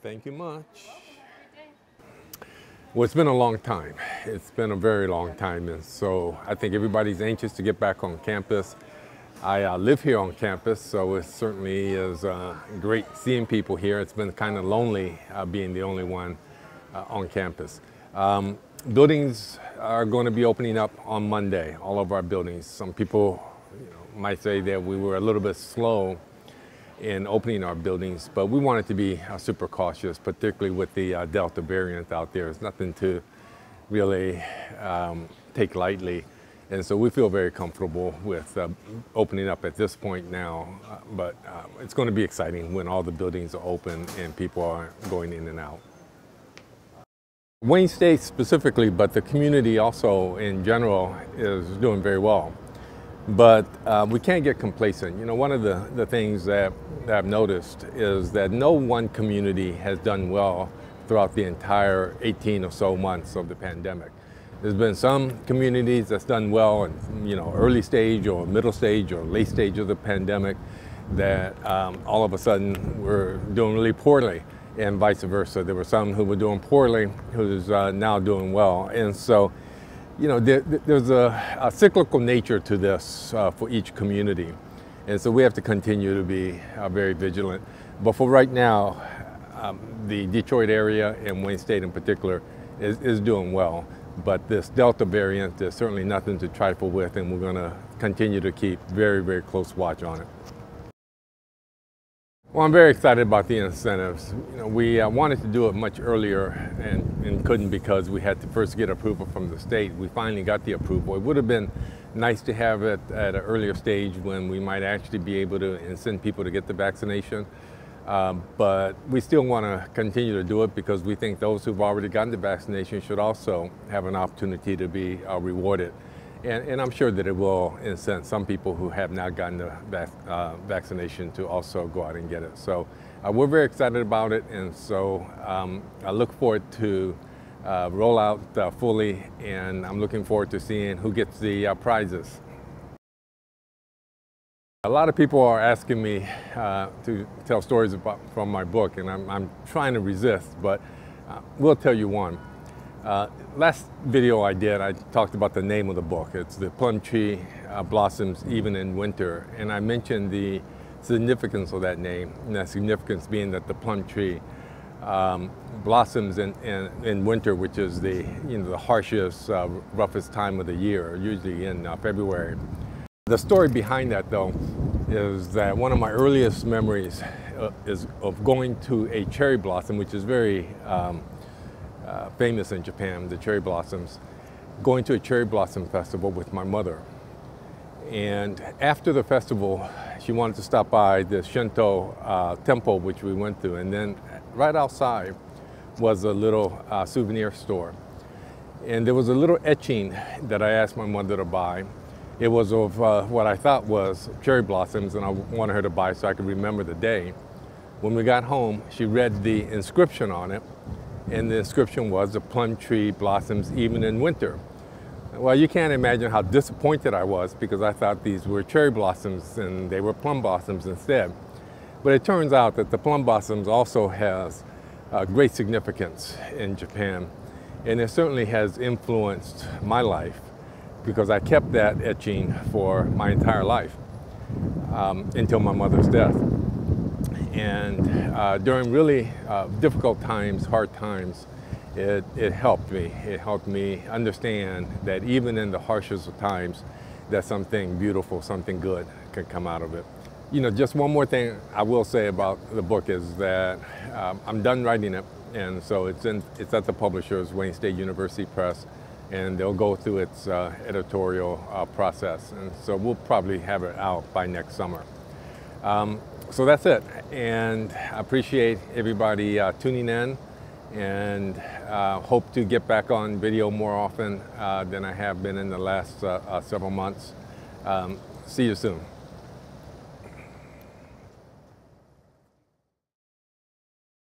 Thank you much. Well, it's been a long time. It's been a very long time, and so I think everybody's anxious to get back on campus. I live here on campus, so it certainly is great seeing people here. It's been kind of lonely being the only one on campus. Buildings are going to be opening up on Monday, all of our buildings. Some people might say that we were a little bit slow in opening our buildings, but we wanted to be super cautious, particularly with the Delta variant out there. It's nothing to really take lightly. And so we feel very comfortable with opening up at this point now, but it's going to be exciting when all the buildings are open and people are going in and out. Wayne State specifically, but the community also in general is doing very well. But we can't get complacent. One of the things that I've noticed is that no one community has done well throughout the entire 18 or so months of the pandemic. There's been some communities that's done well in early stage or middle stage or late stage of the pandemic that all of a sudden were doing really poorly, and vice versa. There were some who were doing poorly who's now doing well. And so there's a cyclical nature to this for each community. And so we have to continue to be very vigilant. But for right now, the Detroit area and Wayne State in particular is doing well. But this Delta variant is certainly nothing to trifle with, and we're going to continue to keep very, very close watch on it. Well, I'm very excited about the incentives. We wanted to do it much earlier and couldn't because we had to first get approval from the state. We finally got the approval. It would have been nice to have it at an earlier stage when we might actually be able to incent people to get the vaccination. But we still want to continue to do it because we think those who've already gotten the vaccination should also have an opportunity to be rewarded. And I'm sure that it will incent some people who have not gotten the vaccination to also go out and get it. So we're very excited about it, and so I look forward to roll out fully, and I'm looking forward to seeing who gets the prizes. A lot of people are asking me to tell stories from my book, and I'm trying to resist, but we'll tell you one. Last video I did, I talked about the name of the book. It's The Plum Tree Blossoms Even in Winter, and I mentioned the significance of that name, and that significance being that the plum tree blossoms in winter, which is the harshest, roughest time of the year, usually in February. The story behind that, though, is that one of my earliest memories is of going to a cherry blossom, which is very famous in Japan, the cherry blossoms, going to a cherry blossom festival with my mother. And after the festival, she wanted to stop by the Shinto temple, which we went to, and then right outside was a little souvenir store. And there was a little etching that I asked my mother to buy. It was of what I thought was cherry blossoms, and I wanted her to buy so I could remember the day. When we got home, she read the inscription on it, and the inscription was, "The plum tree blossoms even in winter." Well, you can't imagine how disappointed I was because I thought these were cherry blossoms and they were plum blossoms instead. But it turns out that the plum blossoms also has great significance in Japan, and it certainly has influenced my life because I kept that etching for my entire life until my mother's death. And during really difficult times, hard times, it helped me. It helped me understand that even in the harshest of times, that something beautiful, something good can come out of it. Just one more thing I will say about the book is that I'm done writing it, and so it's at the publishers, Wayne State University Press, and they'll go through its editorial process, and so we'll probably have it out by next summer. So that's it, and I appreciate everybody tuning in, and hope to get back on video more often than I have been in the last several months. See you soon.